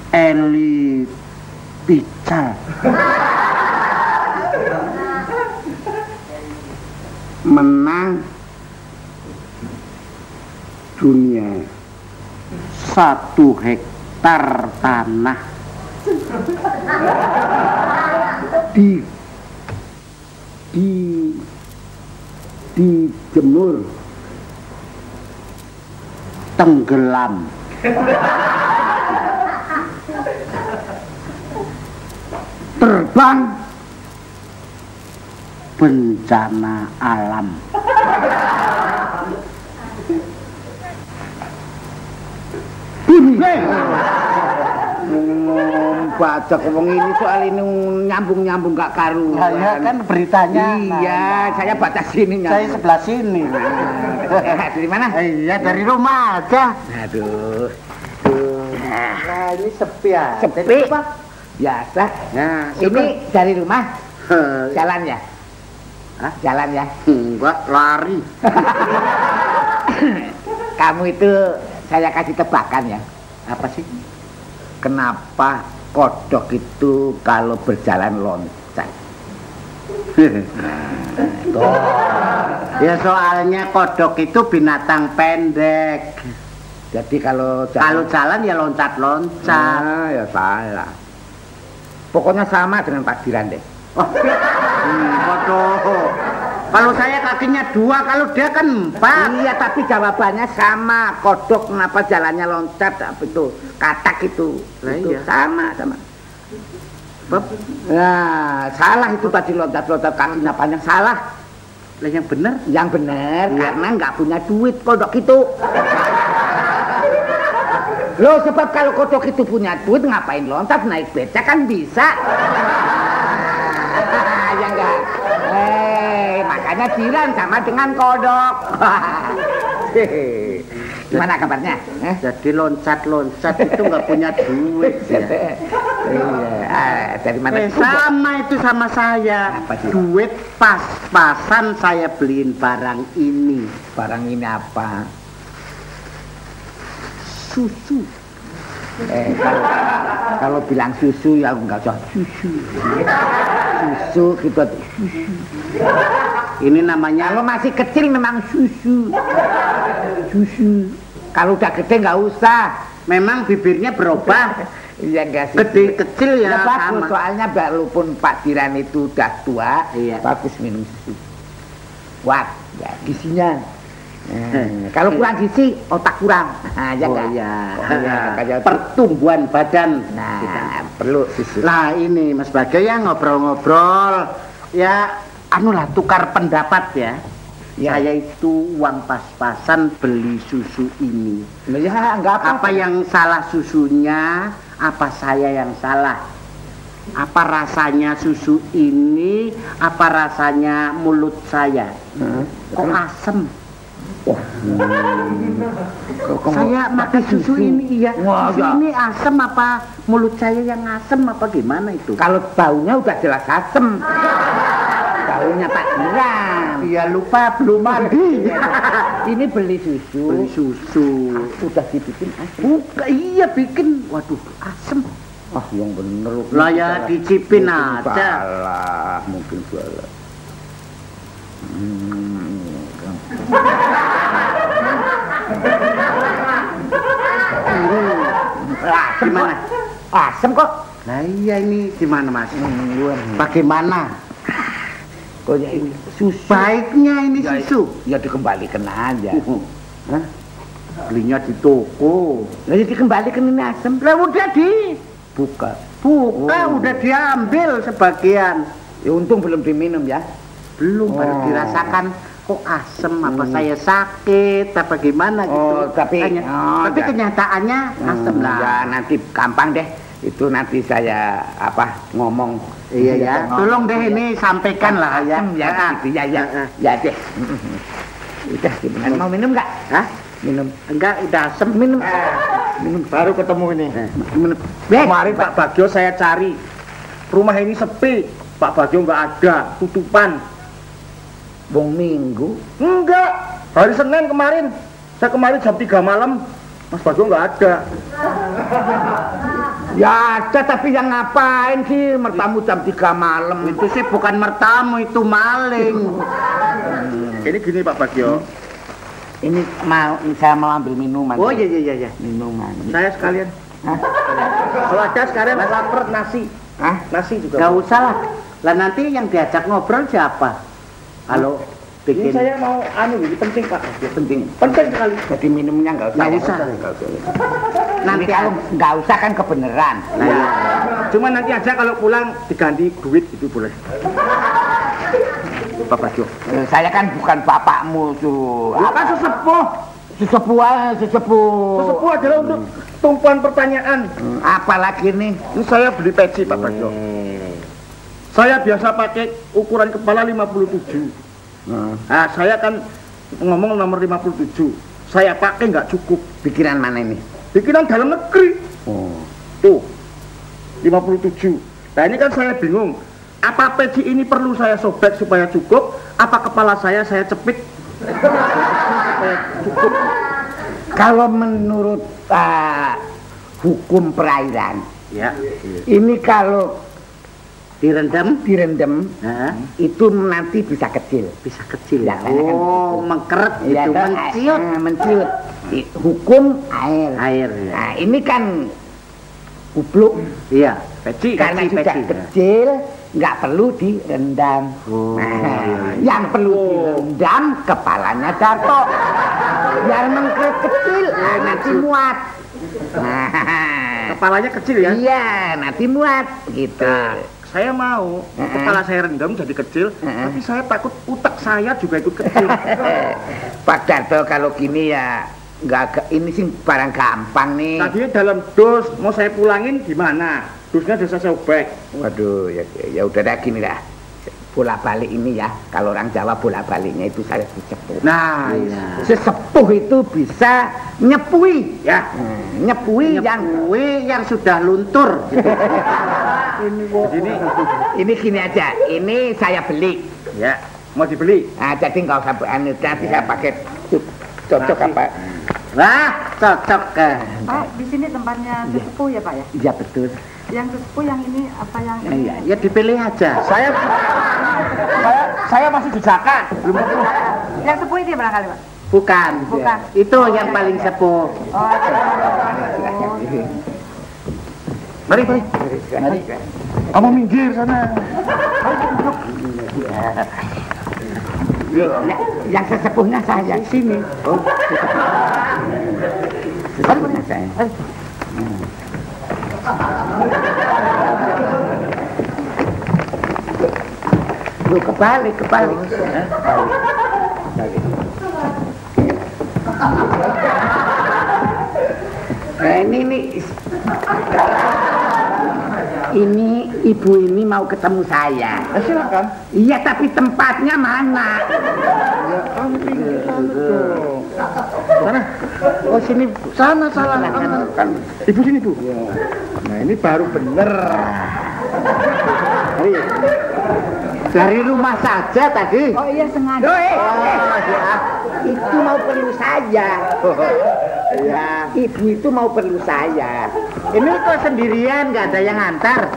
Eli Pical. Menang dunia 1 hektar tanah dijemur tenggelam. Terbang bencana alam. Baca ngomong ini soal ini nyambung gak karuan. Saya kan beritanya. Iya, saya baca sini. Saya sebelah sini. Dari mana? Iya, dari rumah aja. Aduh. Nah, ini sepi ya. Sepi. Biasa. Nah, ini dari rumah. Jalan ya? Hah? Jalan ya? Enggak, lari. Kamu itu saya kasih tebakan ya. Apa sih? Kenapa kodok itu kalau berjalan loncat? Ya soalnya kodok itu binatang pendek. Jadi kalau jalan ya loncat-loncat. Nah, ya salah. Pokoknya sama dengan Pak Diran deh. Waduh. Kalau saya kakinya 2, kalau dia kan 4. Iya, tapi jawabannya sama. Kodok kenapa jalannya loncat? Apa itu? Katak itu. Nah, itu iya. sama. Nah, salah itu tadi loncat-loncat kakinya panjang, salah. Lah yang benar? Yang benar Iya. karena nggak punya duit kodok itu. Loh, sebab kalau kodok itu punya duit ngapain loncat, naik becak kan bisa. Ya enggak. Makanya Diran sama dengan kodok. Gimana kabarnya? Jadi loncat-loncat itu nggak punya duit ya. Iya. Dari mana? Sama itu sama saya. Apa sih? Duit pas-pasan saya beliin barang ini. Barang ini apa? Susu. Kalau bilang susu ya enggak usah susu. Susu gitu. Ini namanya Kalau masih kecil memang susu. Susu. Kalau udah gede nggak usah. memang bibirnya berubah. Iya enggak sih. Gede kecil ya, bagus, sama. soalnya walaupun Pak Diran itu udah tua, Iya. bagus minum susu. Wah, ya, gizinya. Kalau kurang gizi, otak kurang. Nah, ya Oh enggak? iya. Kayak Pertumbuhan badan. Nah, perlu susu. Nah ini Mas Bagja ya ngobrol-ngobrol ya anulah tukar pendapat ya. Ya. Saya itu uang pas-pasan beli susu ini. Ya, enggak apa-apa. Apa yang salah susunya? Apa saya yang salah? Apa rasanya susu ini? Apa rasanya mulut saya? Kok asem? Saya makan susu ini iya. Wah, Susu ya. ini asem apa mulut saya yang asem apa gimana itu? Kalau baunya udah jelas asem. Baunya Pak Diran. Iya lupa belum mandi. Ini beli susu. Beli susu. Sudah dibikin asem. Buka iya bikin. Waduh asem. Ah, yang bener. Lah ya dicipin aja. Salah, mungkin salah. Gimana? Asem kok. Nah iya ini gimana Mas? Bagaimana? Kok ya ini susu. Baiknya ini Ya, susu. Ya dikembalikan aja. Hah? Belinya di toko. Lah ya dikembalikan ini asem. Lah udah dibuka. Buka udah diambil sebagian. Ya untung belum diminum ya. Belum baru dirasakan kok asem apa saya sakit apa gimana gitu. Tapi tapi kenyataannya asem lah. Ya nanti gampang deh. Itu nanti saya ngomong. Iya ya. Tolong deh ini sampaikan lah ya. Ya gitu ya ya. Ya deh. Udah gimana? Mau minum enggak? Hah? Minum. Enggak, udah asem minum. Minum baru ketemu ini. Minum. Kemarin Pak Bagio saya cari. Rumah ini sepi. Pak Bagio nggak ada, tutupan. Bong Minggu. Enggak. Hari Senin kemarin. Saya kemarin jam 3 malam. Mas Bagio nggak ada. Ya ada, tapi yang ngapain sih mertamu jam 3 malam? Itu sih bukan mertamu, itu maling. Ini gini Pak Bagio. Ini saya mau ambil minuman. Oh iya. Minuman. Saya sekalian. Hah? Kalau ada sekalian lapar nasi. Hah? Nasi juga. Gak usah lah. Lah nanti yang diajak ngobrol siapa? Kalau Ini bikin saya mau ini penting Pak. Penting. Penting sekali. Jadi minumnya nggak usah. Nggak usah. Nanti kalau nggak usah kan kebenaran. Nah, iya. Cuma nanti aja kalau pulang diganti duit itu boleh. Pak Bagio. Saya kan bukan bapakmu tuh. Lu kan sesepuh. Sesepuh. Sesepuh adalah untuk tumpuan pertanyaan. Apalagi nih? Ini saya beli peci Pak Bagio. Saya biasa pakai ukuran kepala 57. Nah, saya kan ngomong nomor 57. Saya pakai nggak cukup. Pikiran mana ini? Bikinan dalam negeri. Oh. Tuh, 57. Nah ini kan saya bingung. Apa peci ini perlu saya sobek supaya cukup? Apa kepala saya cepit? Supaya cukup. Kalau menurut hukum perairan, Ya. ini kalau Direndam? direndam Hah? itu nanti bisa kecil. Bisa kecil. Ya, karena kan Oh, mengkeret Ya, itu, kan, menciut. menciut. Hukum air. Air ya. Nah, ini kan kupluk. Iya. Peci. Karena Peci, sudah peci, ya. kecil, nggak perlu direndam. Oh, iya. Yang perlu direndam kepalanya Darto. Biar mengkeret kecil, nanti muat. Nah, Kepalanya kecil ya? iya, nanti muat gitu. Saya mau kepala saya rendam jadi kecil, tapi saya takut utak saya juga ikut kecil. Pak Darto kalau gini ya ini sih barang gampang nih. Tadinya dalam dos mau saya pulangin gimana? Dosnya sudah saya sobek. Waduh, ya udah dah gini dah. Bolak-balik ini ya, kalau orang Jawa bolak-baliknya itu saya sesepuh. Nah, Iya. Sesepuh itu bisa nyepui ya. Nyepui yang sudah luntur. Gitu. ini gini aja. Ini saya beli. ya mau dibeli. Nah, jadi nggak usah nanti saya pakai cocok apa? Wah, cocok ke. Pak, di sini tempatnya sesepuh ya Pak ya? Iya betul. Yang sesepuh yang ini apa yang ini? Iya, ya dipilih aja. Saya masih di Jakarta. Belum Yang sesepuh ini barangkali Pak? Bukan. Bukan. Itu yang paling sepuh. Oh, Mari. Kamu minggir sana. Yang sesepuhnya saya sini. Oh. Sesepuhnya saya. Lu kebalik. Ini ibu ini mau ketemu saya. Silakan. Iya, tapi tempatnya mana? Sana. Oh sini, sana salah. Ibu sini Bu. Nah ini baru bener. Mari. Dari rumah saja tadi. oh iya sengaja. Itu mau perlu saya. Ya, ibu itu mau perlu saya. Ini kok sendirian, nggak ada yang antar.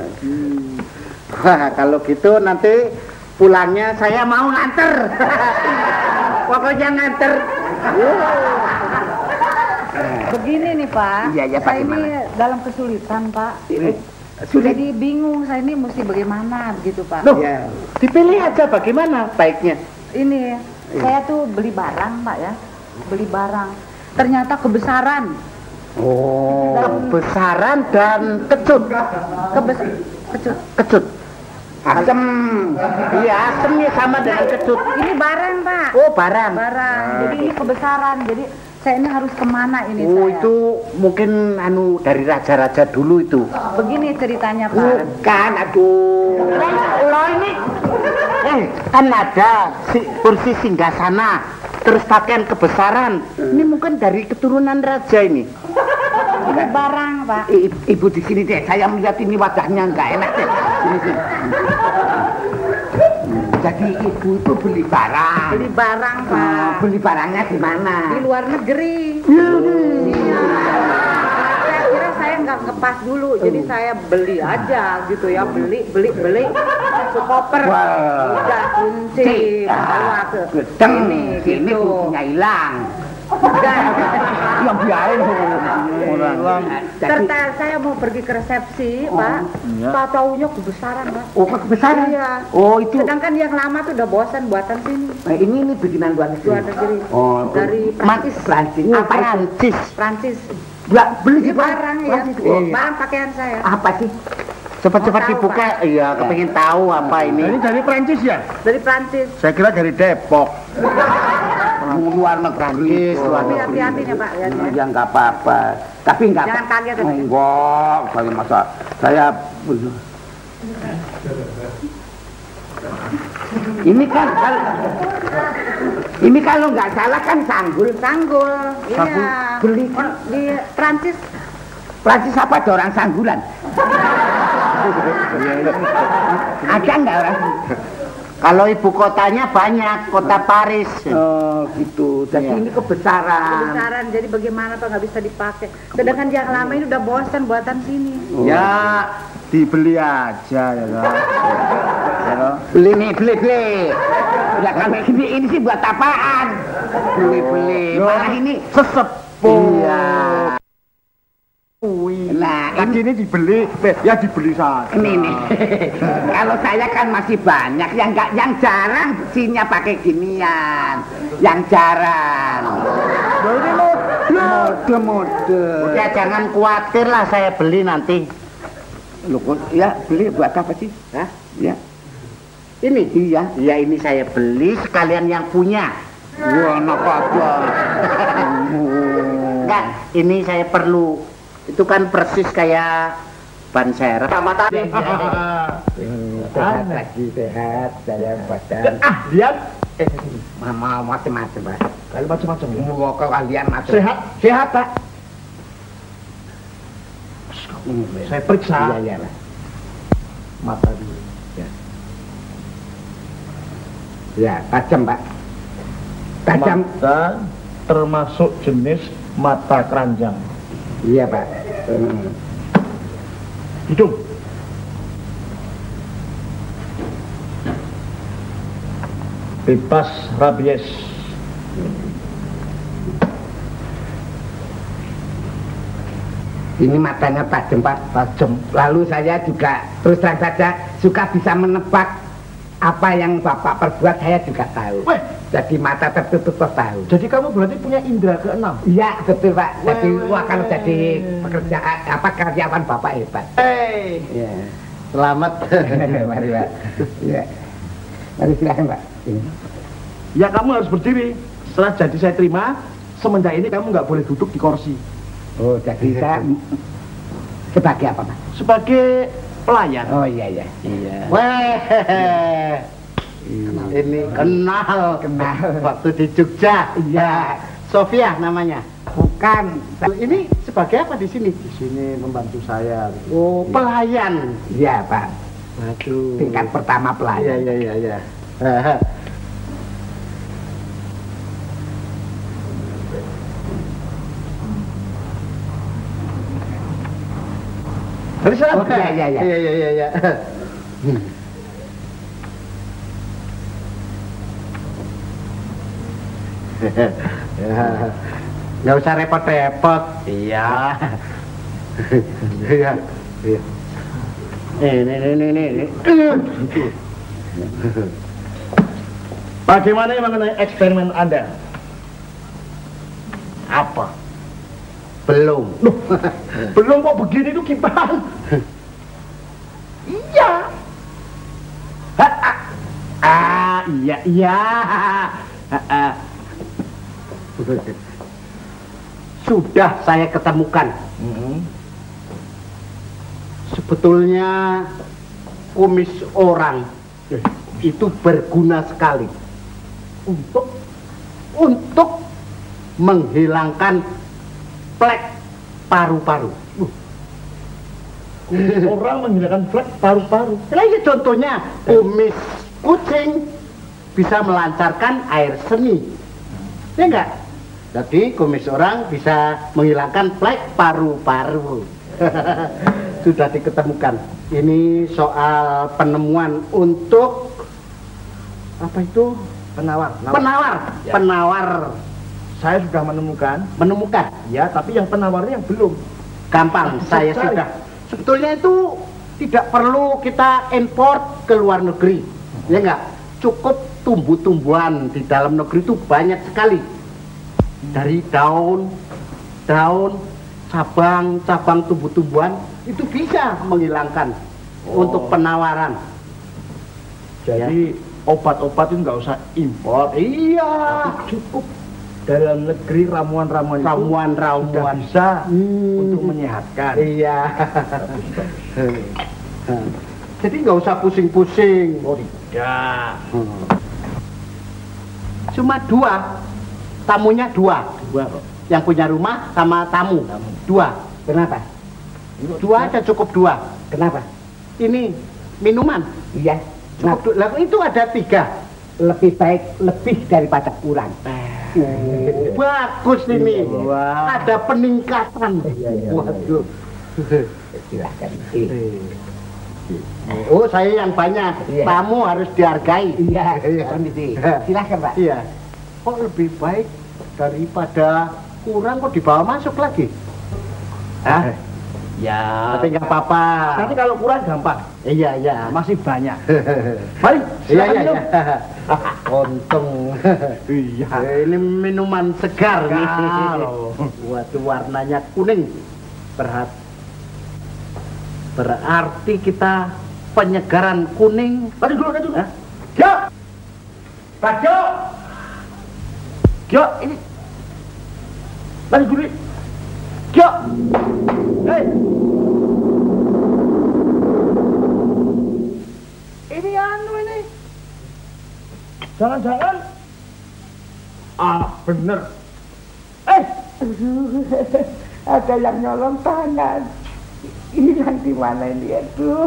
Wah, kalau gitu nanti pulangnya saya mau nganter. Pokoknya nganter. Begini nih Pak, Iya, iya, Pak, saya ini gimana? dalam kesulitan Pak. Sulit. Jadi bingung saya ini mesti bagaimana begitu Pak. Loh, Ya. dipilih aja bagaimana baiknya. Ini saya tuh beli barang Pak ya, beli barang. Ternyata kebesaran. Oh, kebesaran dan kecut. Kecut. Asem. Iya, asem ya sama dengan kecut. Ini barang Pak. Oh, barang. Barang. Jadi ini kebesaran. Jadi saya ini harus kemana ini Oh, saya? itu mungkin dari raja-raja dulu itu. Begini ceritanya Pak. Bukan, aduh. Lo ini kan ada kursi singgasana, terus pakaian kebesaran. Ini mungkin dari keturunan raja ini. Ini barang Pak. Ibu di sini deh. Saya melihat ini wajahnya nggak enak deh. Sini. Jadi ibu itu beli barang. Beli barang Pak. Beli barangnya di mana? Di luar negeri. Saya kira saya nggak ngepas dulu. Jadi saya beli aja gitu ya, beli masuk koper. Udah kunci bawa ke Sini gitu. kuncinya hilang. Yang biarin orang. Serta saya mau pergi ke resepsi, Pak. iya. Pak taunya kebesaran, Pak. Oh, kebesaran. Iya. Oh, itu. Sedangkan yang lama tuh udah bosan buatan sini. Ini bikinan luar negeri. Luar negeri. Oh, Dari Prancis. Prancis. Apa Prancis? Prancis. Beli di Ini barang ya. Prancis. Oh, iya. Barang pakaian saya. Apa sih? Cepat-cepat Mau tahu, dibuka. Pak? Iya, kepengen tahu apa Ini ini. dari Prancis ya? Dari Prancis. Saya kira dari Depok. Luar negeri. Luar Tapi negeri. hati-hati ya, Pak. Ya. Ya nggak apa-apa. Tapi nggak. Jangan kaget. Ya. Enggak. Saya masa saya. Ini kalau nggak salah kan sanggul. Sanggul. Iya. Beli Di Prancis. Prancis apa ada orang sanggulan? Ada nggak orang? Kalau ibu kotanya banyak, kota Paris. Oh gitu. Jadi ini kebesaran. Kebesaran. Jadi bagaimana Pak nggak bisa dipakai. Sedangkan yang lama ini udah bosan buatan sini. Ya, dibeli aja ya kan. Beli nih, beli. Ya kalau ini sih buat apaan? Beli. Malah ini Sesepuh. Iya. Nah, Tadi ini dibeli, ya dibeli saja. ini. Kalau saya kan masih banyak yang jarang besinya pakai ginian. Yang jarang. Ini Mode. Ya jangan khawatir lah, saya beli nanti. Loh, ya beli buat apa sih? Hah? Ya. Ini? Iya. Ya ini saya beli sekalian yang punya. Wah, enak aja. Enggak, ini saya perlu. Itu kan persis kayak ban serep. Sama tadi. Sehat lagi, sehat. Saya badan. lihat. Mau macam-macam, Pak. Kali macam-macam ya. Mau kalian macam. Sehat, Pak. Saya periksa. Iya, Pak. Mata dulu. Ya, tajam, Pak. Tajam. Mata termasuk jenis mata keranjang. Iya, Pak. Hidung. Bebas rabies. Ini matanya tajam, Pak. Tajam. Lalu saya juga terus terang saja suka bisa menebak apa yang Bapak perbuat, saya juga tahu. Weh. Jadi mata tertutup kok tahu. Jadi kamu berarti punya indera keenam. Iya, betul, Pak. Jadi Weh. kalau jadi pekerjaan karyawan Bapak hebat. Hei. Iya. Selamat. Mari, Pak. Iya. Mari silakan, Pak. Ini. Ya kamu harus berdiri. Setelah jadi saya terima, semenjak ini kamu nggak boleh duduk di kursi. Oh, jadi saya sebagai apa, Pak? Sebagai pelayan. Oh, iya. Iya. Weh. Ini kenal. Waktu di Jogja. Iya. Sofia namanya. Bukan. Ini sebagai apa di sini? Di sini membantu saya. Oh, pelayan. Iya, Pak. Aduh. Tingkat pertama pelayan. Iya. Dari sana. Oh, iya. Iya. Nggak usah repot-repot. Iya. Iya. Ini. Bagaimana mengenai eksperimen Anda? Apa? Belum. Loh, belum kok begini tuh gimana? Iya. Iya. Sudah saya ketemukan. Sebetulnya kumis orang itu berguna sekali untuk menghilangkan plek paru-paru. Kumis orang menghilangkan flek paru-paru. Nah, ini contohnya kumis kucing bisa melancarkan air seni. Ya enggak? Jadi kumis orang bisa menghilangkan flek paru-paru. Sudah diketemukan. Ini soal penemuan untuk apa itu? Penawar. Penawar. Ya. Penawar. Saya sudah menemukan. Menemukan. Ya, tapi yang penawarnya yang belum. Gampang, saya Cari. sudah. Sebetulnya itu tidak perlu kita import ke luar negeri. Ya enggak? Cukup tumbuh-tumbuhan di dalam negeri itu banyak sekali. Dari daun, cabang tumbuh-tumbuhan itu bisa menghilangkan untuk penawaran. Jadi obat-obat itu nggak usah impor. Iya. Tapi cukup dalam negeri ramuan-ramuan itu sudah bisa untuk menyehatkan. Iya. Jadi nggak usah pusing-pusing. Oh tidak. Cuma dua, tamunya dua. Dua kok. Yang punya rumah sama tamu. Dua. Kenapa? Dua aja cukup dua. Kenapa? Ini minuman. Iya. Cukup dua. Lalu itu ada tiga. Lebih baik lebih daripada kurang. Bagus ini. Wah. Ada peningkatan. Iya. Waduh. Silahkan. Oh, saya yang banyak. Iya. Tamu harus dihargai. Iya. Permisi. Silahkan, Pak. Iya. Kok lebih baik daripada kurang kok dibawa masuk lagi? Hah? Ya. Tapi nggak apa-apa. Nanti kalau kurang gampang. Iya, iya. Masih banyak. Mari. Iya, silakan iya, minum. iya. Untung. Iya. Ini minuman segar nih. Kalau. Waduh, warnanya kuning. Berarti kita penyegaran kuning. Tadi dulu, tadi dulu. Hah? Gyo. Pak Gyo. Gyo, ini. Tadi dulu. Gyo. Hei. Ini anu ini. Jangan-jangan. Bener. Ada yang nyolong tangan. Hilang di mana ini, aduh.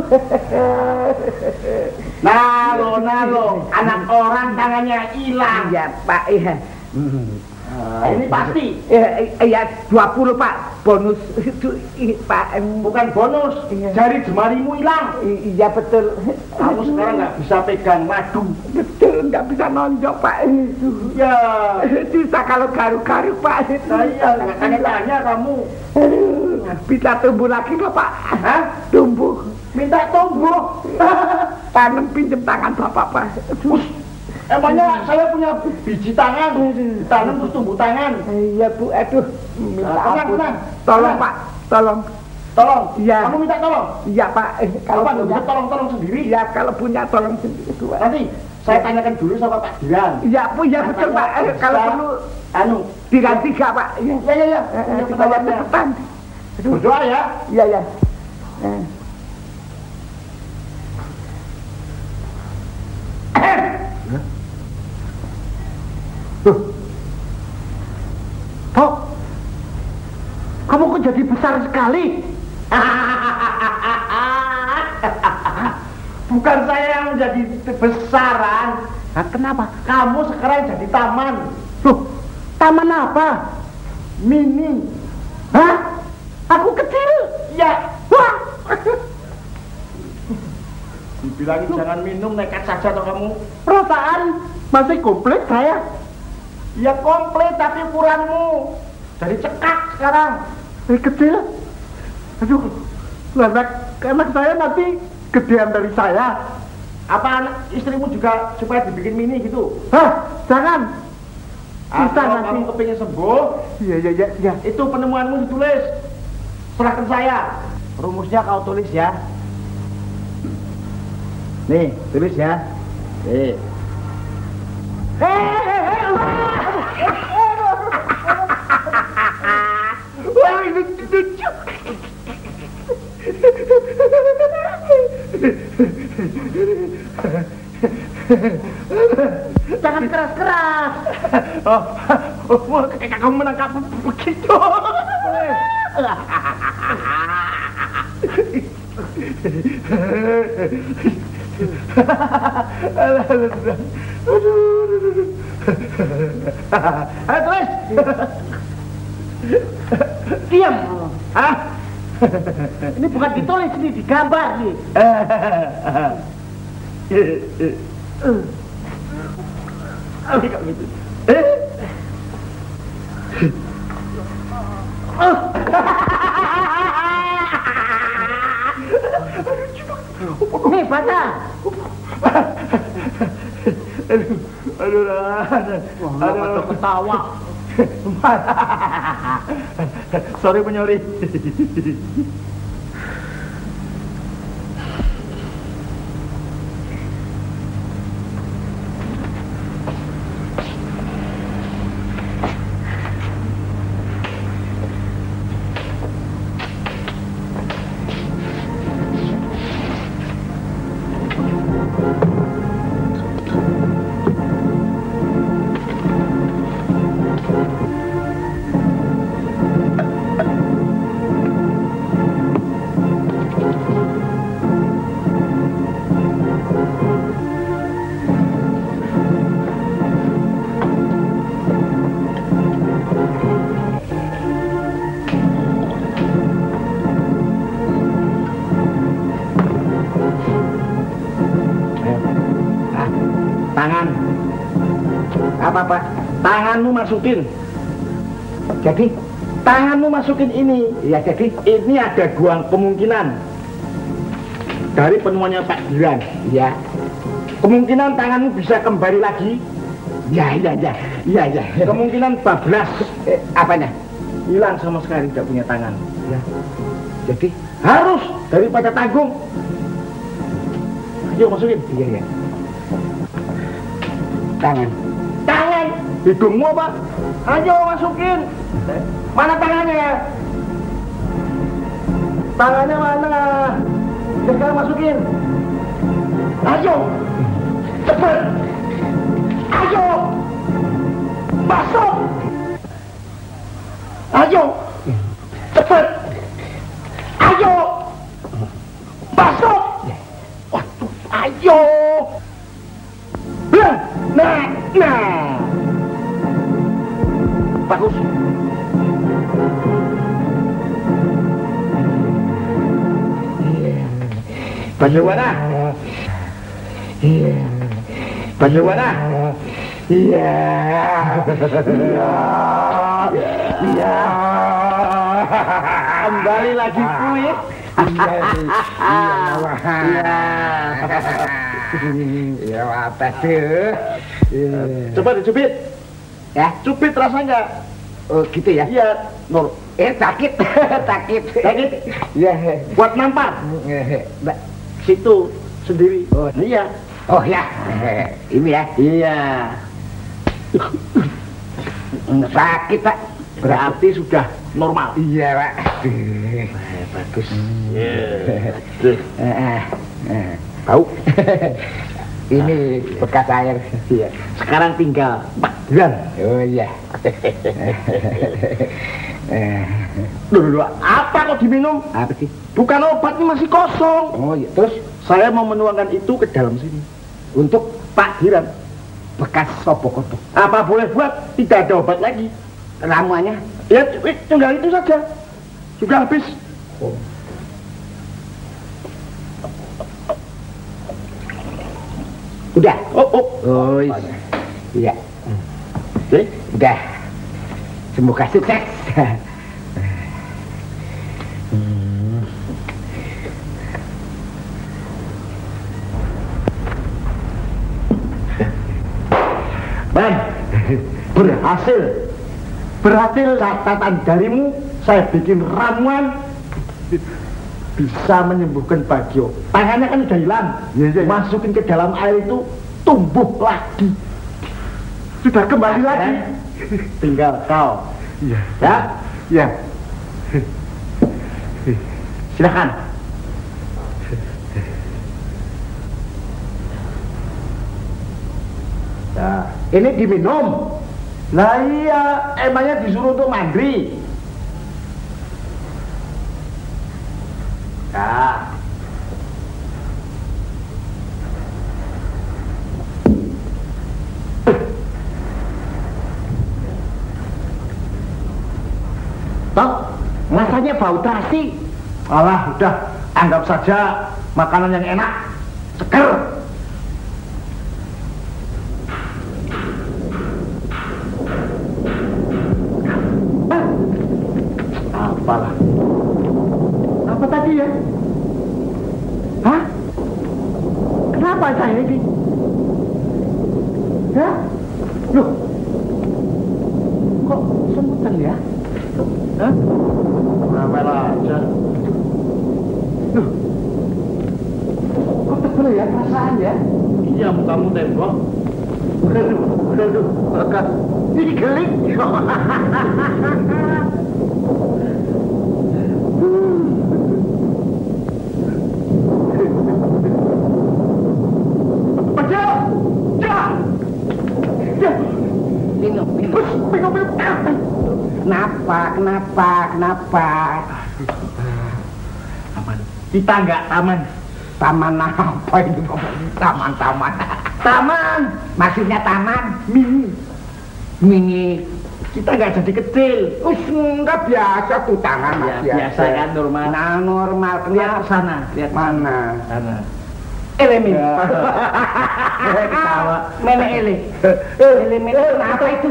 Nalo, anak orang tangannya hilang. Iya, Pak. Iya. Ini pasti. Iya, 20, Pak. Bonus itu, Pak. Bukan bonus. Iya. Jari jemarimu hilang. Iya, betul. Kamu sekarang nggak bisa pegang madu. Betul, nggak bisa nonjok, Pak. Ya. Bisa kalau garuk-garuk, Pak. Saya nggak tanya-tanya kamu. Bisa tumbuh lagi nggak, Pak? Hah? Tumbuh. Minta tumbuh. Tanam pinjem tangan Bapak, Pak. Emangnya saya punya biji tangan, ditanam terus tumbuh tangan. Iya, Bu. Aduh. Minta ampun. Tenang. Tolong, Pak. Tolong. Tolong. Iya. Kamu minta tolong. Iya, Pak. Kalau Apa nggak punya, bisa tolong sendiri? iya, kalau punya tolong sendiri, Bu. Nanti saya tanyakan dulu sama Pak Diran. Iya, Bu. Iya, betul, Pak. Kalau perlu anu, diganti nggak, Pak? Iya. ya. Supaya cepetan. Aduh. Berdoa ya. Iya, iya. Tok, kamu kok jadi besar sekali? Bukan saya yang menjadi besaran. Nah, kenapa? Kamu sekarang jadi taman. Loh, taman apa? Mini. Hah? Aku kecil? Ya. Wah! Dibilangin jangan minum, nekat saja toh kamu. Perasaan masih komplit saya. Ya komplit tapi ukuranmu. Jadi cekak sekarang. Kecil? Aduh, anak saya nanti gedean dari saya. Apa anak istrimu juga supaya dibikin mini gitu? Hah? Jangan. Susah Kalau nanti. kamu kepingin sembuh, Iya. itu penemuanmu ditulis. Serahkan saya. Rumusnya kau tulis ya. Nih, tulis ya. Nih. Wah, ini lucu. Jangan keras-keras. Kamu menangkap begitu. Ayo tulis. Diam. Hah? Ini bukan ditulis, ini digambar nih. Gitu. Nih baca. Aduh, ketawa. Sorry penyori. Tangan. Apa Pak? Tanganmu masukin. Jadi Tanganmu masukin ini. ya jadi Ini ada dua kemungkinan dari penemuannya Pak Diran. ya Kemungkinan tanganmu bisa kembali lagi. ya. Kemungkinan bablas. Apanya? Hilang sama sekali, tidak punya tangan. Ya. Jadi Harus daripada tanggung. Ayo masukin. iya. Tangan. Tangan. Hidungmu apa? Ayo masukin. Mana tangannya? Tangannya mana? Ya, sekarang masukin. Ayo. Cepat. Ayo. Masuk. Ayo. Cepat. Ayo. Masuk. Waduh, ayo. Nah. Bagus. Bagaimana? Bagaimana? Iya. Kembali lagi kuit. Ya apa sih? Coba dicubit. Ya. Cubit rasanya. Oh gitu ya? Iya, Nur. Sakit. Sakit. Sakit. Ya. Buat nampar. Situ sendiri. Oh. Iya. Oh ya. Ini ya. Iya. Sakit Pak. Berarti sudah normal. Iya Pak. Bagus. Bau. Ini bekas air. Iya. Sekarang tinggal Pak Diran. Oh iya. Loh, apa kok diminum? Apa sih? Bukan obat, ini masih kosong. Oh iya. Terus Saya mau menuangkan itu ke dalam sini. untuk Pak Diran. bekas sopo kotor. Apa boleh buat? Tidak ada obat lagi. Ramuannya? Ya, tinggal itu saja. Sudah habis. Oh. Udah. Oh iya. Oke. Udah. Semoga sukses. Man, berhasil. Berhasil catatan darimu. Saya bikin ramuan bisa menyembuhkan Bagio. Tangannya kan udah hilang. Masukin ke dalam air itu tumbuh lagi. Sudah kembali lagi. Tinggal kau. Ya. Silakan. Nah, ini diminum. Lah iya, emangnya disuruh untuk mandi. Nah. Toh, rasanya bau terasi. Alah, udah, anggap saja makanan yang enak, seger. Apalah. Apa tadi ya? Hah? Kenapa saya ini? Hah? Loh? Kok semutan ya? Hah? Ramai aja. Loh? Kok tebel ya perasaan ya? Iya, mukamu tembok. Aduh, bakat. Ini gelik. Kenapa? Taman. Kita nggak taman. Taman apa itu? Taman. Taman. Maksudnya taman? Mini. Kita nggak jadi kecil. Enggak biasa tuh tangan Ya, biasa kan normal. Nah, normal. Lihat ke sana. Lihat mana? sana. Elemen. Ketawa. Mele. Elemen apa itu?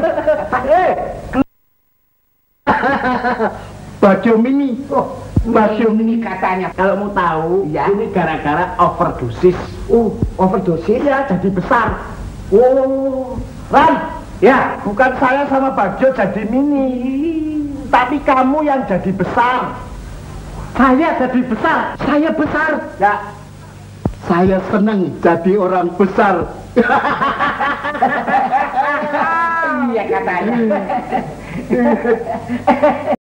Baju mini. Baju mini katanya. Kalau mau tahu, ya. Ini gara-gara overdosis. Overdosis Ya, jadi besar. Ran. Ya, bukan saya sama Bagjo jadi mini, tapi kamu yang jadi besar. Saya jadi besar. Saya besar. Ya, saya senang jadi orang besar. Iya katanya.